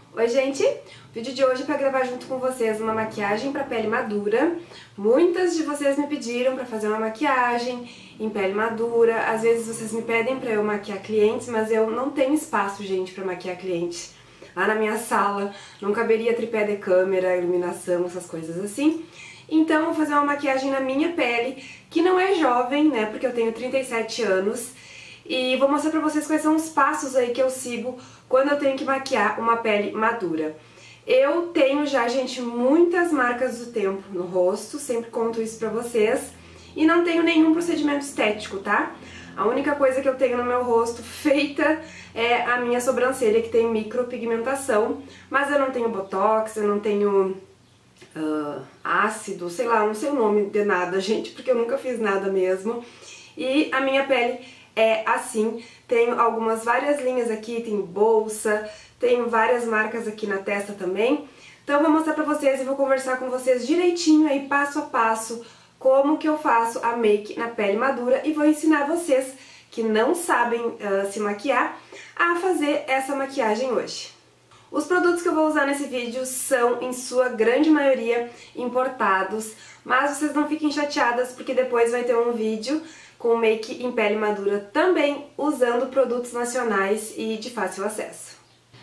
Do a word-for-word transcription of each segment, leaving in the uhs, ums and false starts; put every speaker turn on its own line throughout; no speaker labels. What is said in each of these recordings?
Oi gente, o vídeo de hoje é para gravar junto com vocês uma maquiagem para pele madura. Muitas de vocês me pediram para fazer uma maquiagem em pele madura. Às vezes vocês me pedem para eu maquiar clientes, mas eu não tenho espaço, gente, para maquiar clientes. Lá na minha sala não caberia tripé de câmera, iluminação, essas coisas assim. Então eu vou fazer uma maquiagem na minha pele, que não é jovem, né, porque eu tenho trinta e sete anos. E vou mostrar pra vocês quais são os passos aí que eu sigo quando eu tenho que maquiar uma pele madura. Eu tenho já, gente, muitas marcas do tempo no rosto, sempre conto isso pra vocês. E não tenho nenhum procedimento estético, tá? A única coisa que eu tenho no meu rosto feita é a minha sobrancelha, que tem micropigmentação. Mas eu não tenho botox, eu não tenho uh, ácido, sei lá, não sei o nome de nada, gente, porque eu nunca fiz nada mesmo. E a minha pele é assim, tenho algumas várias linhas aqui, tem bolsa, tenho várias marcas aqui na testa também. Então eu vou mostrar pra vocês e vou conversar com vocês direitinho aí, passo a passo, como que eu faço a make na pele madura e vou ensinar vocês que não sabem uh, se maquiar a fazer essa maquiagem hoje. Os produtos que eu vou usar nesse vídeo são, em sua grande maioria, importados, mas vocês não fiquem chateadas porque depois vai ter um vídeo com make em pele madura também usando produtos nacionais e de fácil acesso.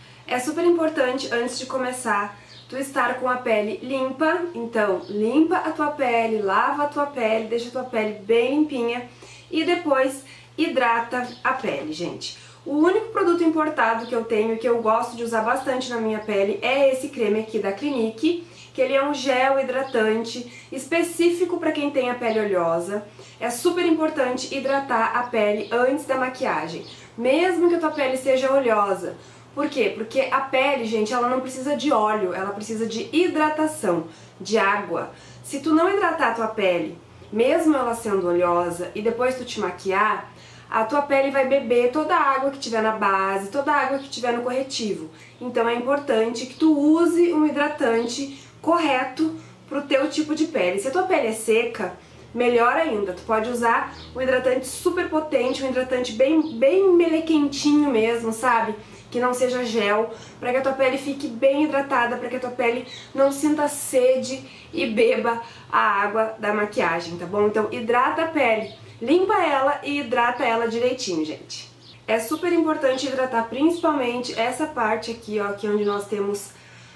É super importante, antes de começar, tu estar com a pele limpa, então limpa a tua pele, lava a tua pele, deixa a tua pele bem limpinha e depois hidrata a pele, gente. O único produto importado que eu tenho e que eu gosto de usar bastante na minha pele é esse creme aqui da Clinique, que ele é um gel hidratante específico para quem tem a pele oleosa. É super importante hidratar a pele antes da maquiagem, mesmo que a tua pele seja oleosa. Por quê? Porque a pele, gente, ela não precisa de óleo, ela precisa de hidratação, de água. Se tu não hidratar a tua pele, mesmo ela sendo oleosa, e depois tu te maquiar, a tua pele vai beber toda a água que tiver na base, toda a água que tiver no corretivo. Então é importante que tu use um hidratante correto pro teu tipo de pele. Se a tua pele é seca, melhor ainda, tu pode usar um hidratante super potente, um hidratante bem, bem melequentinho mesmo, sabe? Que não seja gel, para que a tua pele fique bem hidratada, para que a tua pele não sinta sede e beba a água da maquiagem, tá bom? Então hidrata a pele, limpa ela e hidrata ela direitinho, gente. É super importante hidratar principalmente essa parte aqui, ó, aqui onde nós temos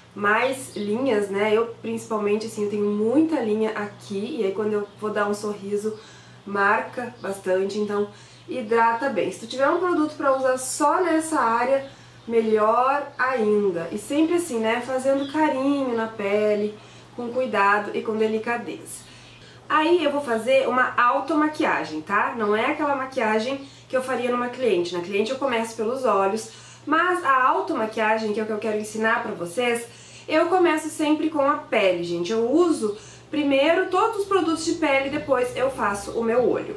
mais linhas, né? Eu principalmente, assim, eu tenho muita linha aqui, e aí quando eu vou dar um sorriso, marca bastante, então hidrata bem. Se tu tiver um produto pra usar só nessa área, melhor ainda. E sempre assim, né? Fazendo carinho na pele, com cuidado e com delicadeza. Aí eu vou fazer uma automaquiagem, tá? Não é aquela maquiagem que eu faria numa cliente. Na cliente eu começo pelos olhos, mas a automaquiagem, que é o que eu quero ensinar pra vocês, eu começo sempre com a pele, gente. Eu uso primeiro todos os produtos de pele, depois eu faço o meu olho.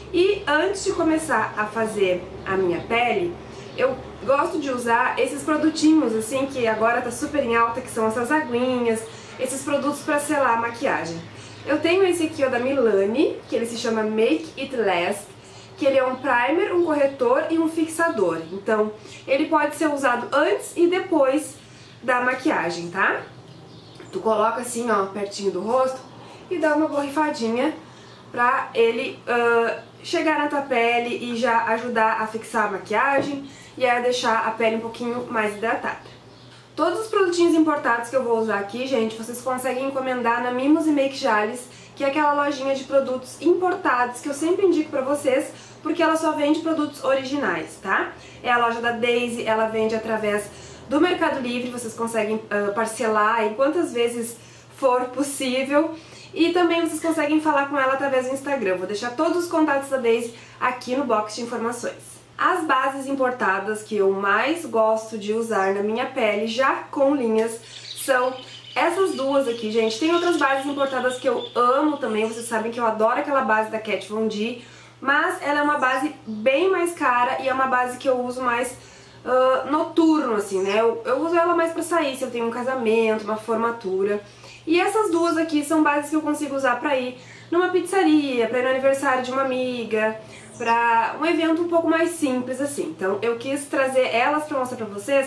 E antes de começar a fazer a minha pele, eu gosto de usar esses produtinhos, assim, que agora tá super em alta, que são essas aguinhas, esses produtos pra selar a maquiagem. Eu tenho esse aqui, ó, da Milani, que ele se chama Make It Last, que ele é um primer, um corretor e um fixador. Então, ele pode ser usado antes e depois da maquiagem, tá? Tu coloca assim, ó, pertinho do rosto e dá uma borrifadinha pra ele uh, chegar na tua pele e já ajudar a fixar a maquiagem e a deixar a pele um pouquinho mais hidratada. Todos os produtinhos importados que eu vou usar aqui, gente, vocês conseguem encomendar na Mimos e Make Jales, que é aquela lojinha de produtos importados que eu sempre indico pra vocês, porque ela só vende produtos originais, tá? É a loja da Daisy, ela vende através do Mercado Livre, vocês conseguem uh, parcelar em quantas vezes for possível. E também vocês conseguem falar com ela através do Instagram. Eu vou deixar todos os contatos da Daisy aqui no box de informações. As bases importadas que eu mais gosto de usar na minha pele, já com linhas, são essas duas aqui, gente. Tem outras bases importadas que eu amo também, vocês sabem que eu adoro aquela base da Kat Von D, mas ela é uma base bem mais cara e é uma base que eu uso mais uh, noturno, assim, né? Eu, eu uso ela mais pra sair, se eu tenho um casamento, uma formatura. E essas duas aqui são bases que eu consigo usar pra ir numa pizzaria, pra ir no aniversário de uma amiga, pra um evento um pouco mais simples, assim. Então eu quis trazer elas pra mostrar pra vocês,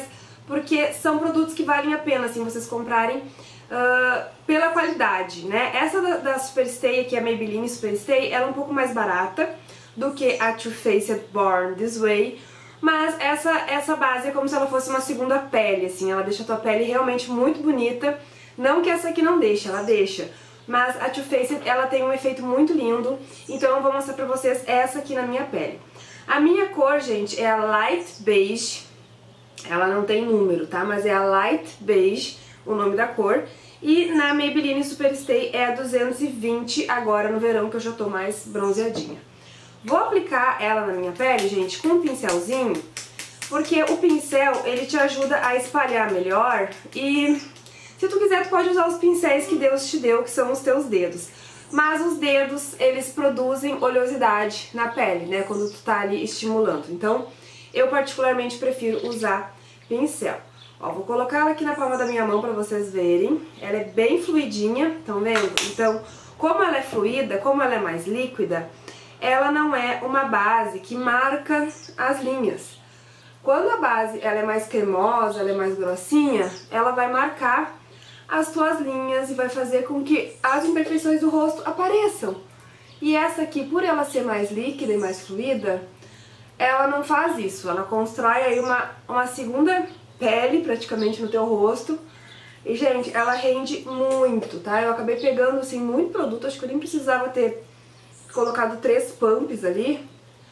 porque são produtos que valem a pena, assim, vocês comprarem uh, pela qualidade, né? Essa da, da Superstay aqui, a Maybelline Superstay, ela é um pouco mais barata do que a Too Faced Born This Way, mas essa, essa base é como se ela fosse uma segunda pele, assim, ela deixa a tua pele realmente muito bonita. Não que essa aqui não deixe, ela deixa, mas a Too Faced, ela tem um efeito muito lindo, então eu vou mostrar pra vocês essa aqui na minha pele. A minha cor, gente, é a Light Beige, ela não tem número, tá? Mas é a Light Beige, o nome da cor, e na Maybelline Superstay é a duzentos e vinte, agora no verão, que eu já tô mais bronzeadinha. Vou aplicar ela na minha pele, gente, com um pincelzinho, porque o pincel, ele te ajuda a espalhar melhor e se tu quiser, tu pode usar os pincéis que Deus te deu, que são os teus dedos. Mas os dedos, eles produzem oleosidade na pele, né, quando tu tá ali estimulando. Então, eu particularmente prefiro usar pincel. Ó, vou colocar ela aqui na palma da minha mão pra vocês verem. Ela é bem fluidinha, estão vendo? Então, como ela é fluida, como ela é mais líquida, ela não é uma base que marca as linhas. Quando a base ela é mais cremosa, ela é mais grossinha, ela vai marcar as tuas linhas e vai fazer com que as imperfeições do rosto apareçam. E essa aqui, por ela ser mais líquida e mais fluida, ela não faz isso. Ela constrói aí uma, uma segunda pele praticamente no teu rosto. E, gente, ela rende muito, tá? Eu acabei pegando, assim, muito produto, acho que eu nem precisava ter colocado três pumps ali,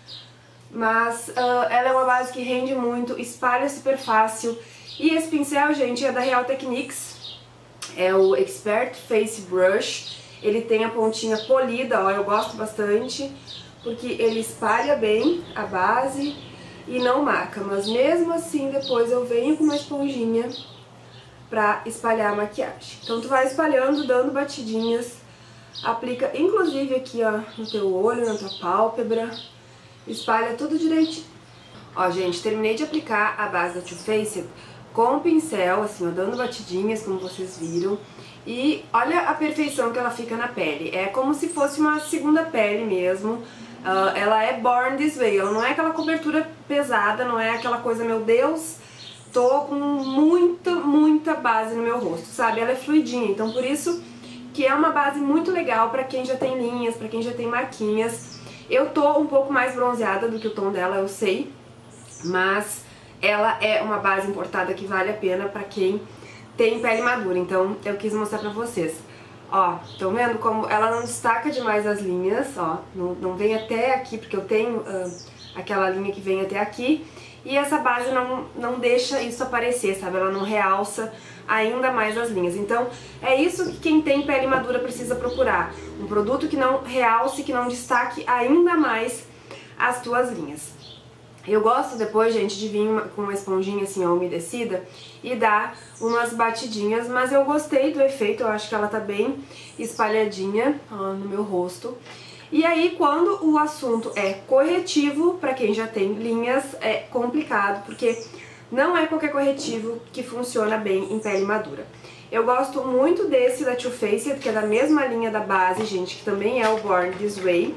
mas uh, ela é uma base que rende muito, espalha super fácil. E esse pincel, gente, é da Real Techniques, é o Expert Face Brush. Ele tem a pontinha polida, ó, eu gosto bastante, porque ele espalha bem a base e não marca. Mas mesmo assim, depois eu venho com uma esponjinha pra espalhar a maquiagem. Então tu vai espalhando, dando batidinhas. Aplica inclusive aqui, ó, no teu olho, na tua pálpebra. Espalha tudo direitinho. Ó, gente, terminei de aplicar a base da Too Faced com o pincel, assim, ó, dando batidinhas, como vocês viram. E olha a perfeição que ela fica na pele. É como se fosse uma segunda pele mesmo. Uh, ela é Born This Way. Ela não é aquela cobertura pesada, não é aquela coisa, meu Deus, tô com muita, muita base no meu rosto, sabe? Ela é fluidinha, então por isso que é uma base muito legal pra quem já tem linhas, pra quem já tem marquinhas. Eu tô um pouco mais bronzeada do que o tom dela, eu sei, mas ela é uma base importada que vale a pena pra quem tem pele madura, então eu quis mostrar pra vocês. Ó, estão vendo como ela não destaca demais as linhas, ó, não, não vem até aqui, porque eu tenho uh, aquela linha que vem até aqui, e essa base não, não deixa isso aparecer, sabe? Ela não realça ainda mais as linhas. Então, é isso que quem tem pele madura precisa procurar. Um produto que não realce, que não destaque ainda mais as tuas linhas. Eu gosto depois, gente, de vir uma, com uma esponjinha assim, ó, umedecida e dar umas batidinhas, mas eu gostei do efeito, eu acho que ela tá bem espalhadinha, ó, no meu rosto. E aí, quando o assunto é corretivo, pra quem já tem linhas, é complicado, porque não é qualquer corretivo que funciona bem em pele madura. Eu gosto muito desse da Too Faced, que é da mesma linha da base, gente, que também é o Born This Way.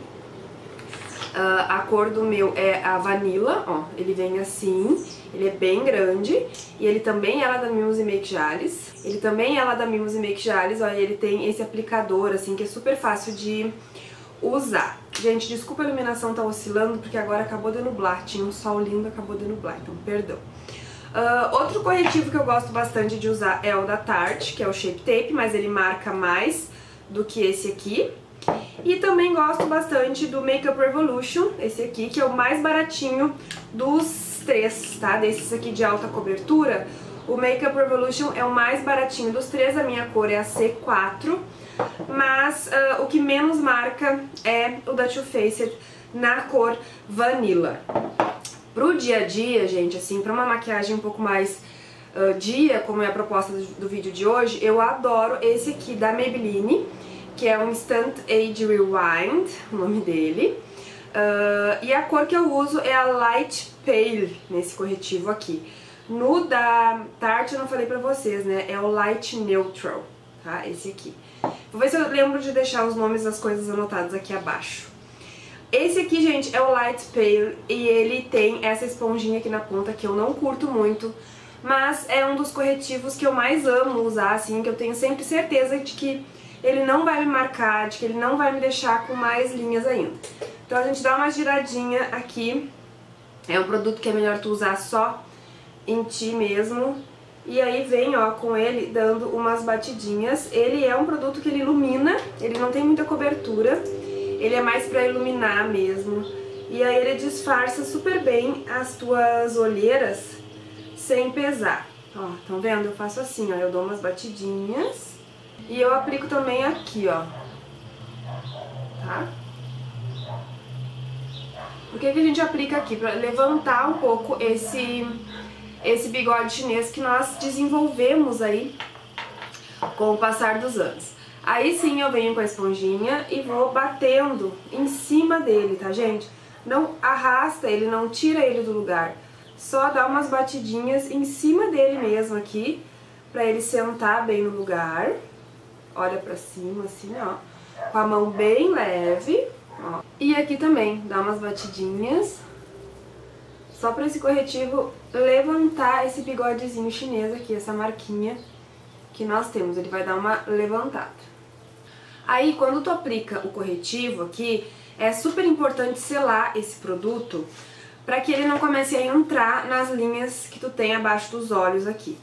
Uh, a cor do meu é a Vanilla, ó, ele vem assim, ele é bem grande, e ele também é lá da Mimos e Make Jales. Ele também é lá da Mimos e Make Jales, ó, e ele tem esse aplicador, assim, que é super fácil de usar. Gente, desculpa a iluminação tá oscilando, porque agora acabou de nublar, tinha um sol lindo, acabou de nublar, então perdão. Uh, outro corretivo que eu gosto bastante de usar é o da Tarte, que é o Shape Tape, mas ele marca mais do que esse aqui. E também gosto bastante do Makeup Revolution, esse aqui, que é o mais baratinho dos três, tá? Desses aqui de alta cobertura, o Makeup Revolution é o mais baratinho dos três, a minha cor é a C quatro, mas uh, o que menos marca é o da Too Faced na cor Vanilla. Pro dia a dia, gente, assim, pra uma maquiagem um pouco mais uh, dia, como é a proposta do, do vídeo de hoje, eu adoro esse aqui da Maybelline, que é um Instant Age Rewind, o nome dele. Uh, e a cor que eu uso é a Light Pale, nesse corretivo aqui. No da Tarte eu não falei pra vocês, né? É o Light Neutral, tá? Esse aqui. Vou ver se eu lembro de deixar os nomes das coisas anotadas aqui abaixo. Esse aqui, gente, é o Light Pale e ele tem essa esponjinha aqui na ponta que eu não curto muito, mas é um dos corretivos que eu mais amo usar, assim, que eu tenho sempre certeza de que ele não vai me marcar, de que ele não vai me deixar com mais linhas ainda. Então a gente dá uma giradinha aqui, é um produto que é melhor tu usar só em ti mesmo, e aí vem, ó, com ele dando umas batidinhas. Ele é um produto que ele ilumina, ele não tem muita cobertura, ele é mais pra iluminar mesmo, e aí ele disfarça super bem as tuas olheiras sem pesar. Ó, estão vendo? Eu faço assim, ó, eu dou umas batidinhas. E eu aplico também aqui, ó, tá? Por que que a gente aplica aqui? Pra levantar um pouco esse, esse bigode chinês que nós desenvolvemos aí com o passar dos anos. Aí sim eu venho com a esponjinha e vou batendo em cima dele, tá, gente? Não arrasta ele, não tira ele do lugar. Só dá umas batidinhas em cima dele mesmo aqui, pra ele sentar bem no lugar. Olha pra cima, assim, ó, com a mão bem leve, ó. E aqui também, dá umas batidinhas, só pra esse corretivo levantar esse bigodezinho chinês aqui, essa marquinha que nós temos, ele vai dar uma levantada. Aí, quando tu aplica o corretivo aqui, é super importante selar esse produto pra que ele não comece a entrar nas linhas que tu tem abaixo dos olhos aqui.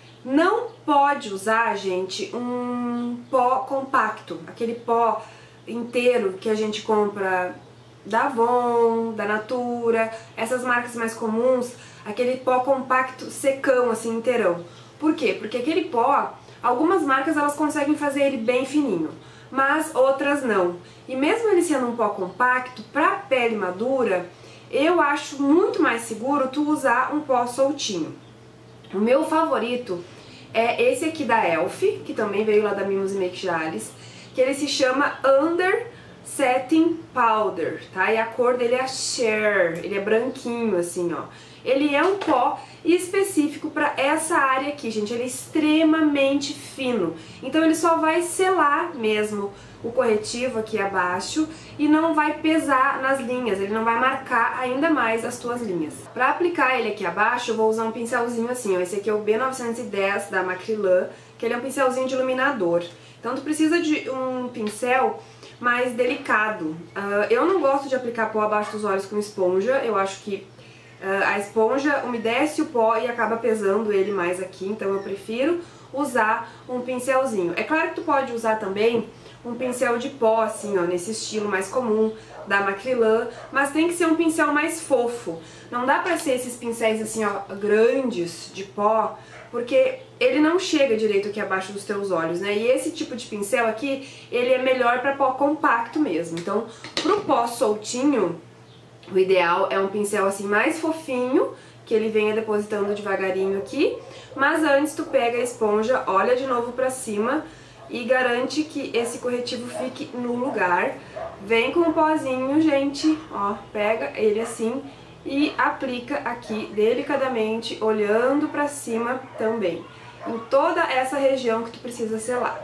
Não pode usar, gente, um pó compacto, aquele pó inteiro que a gente compra da Avon, da Natura, essas marcas mais comuns, aquele pó compacto secão, assim, inteirão. Por quê? Porque aquele pó, algumas marcas elas conseguem fazer ele bem fininho, mas outras não. E mesmo ele sendo um pó compacto, pra pele madura, eu acho muito mais seguro tu usar um pó soltinho. O meu favorito é esse aqui da Elf, que também veio lá da Mimos e Make Jales, que ele se chama Under Setting Powder, tá? E a cor dele é a Share, ele é branquinho assim, ó. Ele é um pó específico para essa área aqui, gente, ele é extremamente fino. Então ele só vai selar mesmo o corretivo aqui abaixo e não vai pesar nas linhas, ele não vai marcar ainda mais as tuas linhas. Para aplicar ele aqui abaixo, eu vou usar um pincelzinho assim, ó. Esse aqui é o B novecentos e dez da Macrylan, que ele é um pincelzinho de iluminador. Então tu precisa de um pincel mais delicado. Uh, eu não gosto de aplicar pó abaixo dos olhos com esponja, eu acho que uh, a esponja umedece o pó e acaba pesando ele mais aqui, então eu prefiro usar um pincelzinho. É claro que tu pode usar também um pincel de pó, assim, ó, nesse estilo mais comum da Macrylan, mas tem que ser um pincel mais fofo. Não dá pra ser esses pincéis, assim, ó, grandes de pó, porque ele não chega direito aqui abaixo dos teus olhos, né? E esse tipo de pincel aqui, ele é melhor pra pó compacto mesmo. Então, pro pó soltinho, o ideal é um pincel, assim, mais fofinho, que ele venha depositando devagarinho aqui, mas antes tu pega a esponja, olha de novo pra cima, e garante que esse corretivo fique no lugar. Vem com o pozinho, gente, ó, pega ele assim e aplica aqui delicadamente, olhando pra cima também, em toda essa região que tu precisa selar.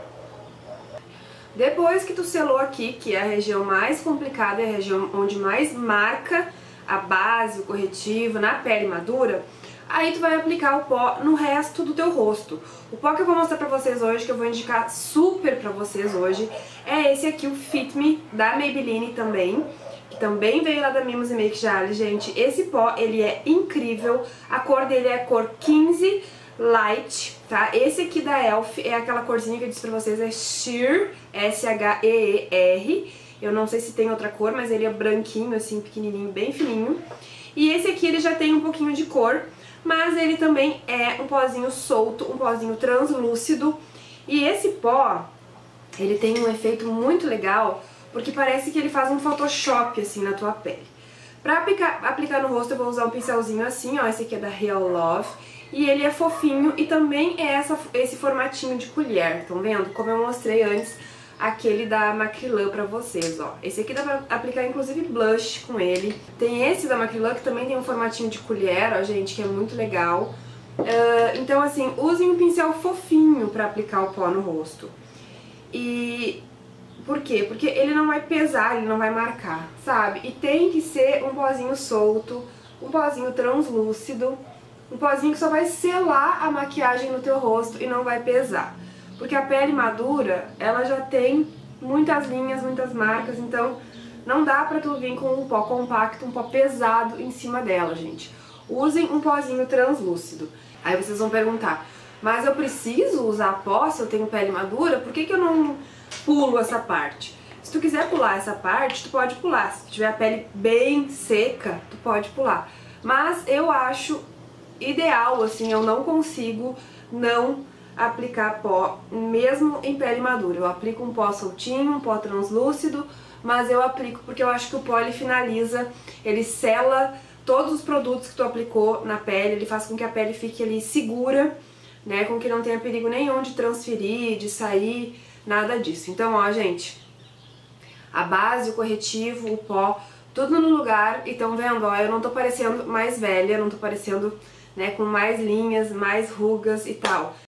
Depois que tu selou aqui, que é a região mais complicada, é a região onde mais marca a base, o corretivo na pele madura, aí tu vai aplicar o pó no resto do teu rosto. O pó que eu vou mostrar pra vocês hoje, que eu vou indicar super pra vocês hoje, é esse aqui, o Fit Me, da Maybelline também, que também veio lá da Mimos e Make Jales, gente. Esse pó, ele é incrível, a cor dele é a cor quinze Light, tá? Esse aqui da Elf é aquela corzinha que eu disse pra vocês, é Sheer, S H E E R. Eu não sei se tem outra cor, mas ele é branquinho, assim, pequenininho, bem fininho. E esse aqui, ele já tem um pouquinho de cor, mas ele também é um pozinho solto, um pozinho translúcido. E esse pó, ele tem um efeito muito legal, porque parece que ele faz um Photoshop, assim, na tua pele. Pra aplicar, aplicar no rosto, eu vou usar um pincelzinho assim, ó, esse aqui é da Real Love. E ele é fofinho e também é essa, esse formatinho de colher, estão vendo? Como eu mostrei antes, aquele da Macrylan pra vocês, ó. Esse aqui dá pra aplicar, inclusive, blush com ele. Tem esse da Macrylan, que também tem um formatinho de colher, ó, gente, que é muito legal. Uh, então, assim, usem um pincel fofinho pra aplicar o pó no rosto. E... por quê? Porque ele não vai pesar, ele não vai marcar, sabe? E tem que ser um pozinho solto, um pozinho translúcido, um pozinho que só vai selar a maquiagem no teu rosto e não vai pesar. Porque a pele madura, ela já tem muitas linhas, muitas marcas, então não dá pra tu vir com um pó compacto, um pó pesado em cima dela, gente. Usem um pozinho translúcido. Aí vocês vão perguntar, mas eu preciso usar pó se eu tenho pele madura? Por que que eu não pulo essa parte? Se tu quiser pular essa parte, tu pode pular. Se tu tiver a pele bem seca, tu pode pular. Mas eu acho ideal, assim, eu não consigo não aplicar pó, mesmo em pele madura. Eu aplico um pó soltinho, um pó translúcido, mas eu aplico porque eu acho que o pó ele finaliza, ele sela todos os produtos que tu aplicou na pele, ele faz com que a pele fique ali segura, né, com que não tenha perigo nenhum de transferir, de sair, nada disso. Então, ó, gente, a base, o corretivo, o pó, tudo no lugar. E tão vendo, ó, eu não tô parecendo mais velha, não tô parecendo, né, com mais linhas, mais rugas e tal.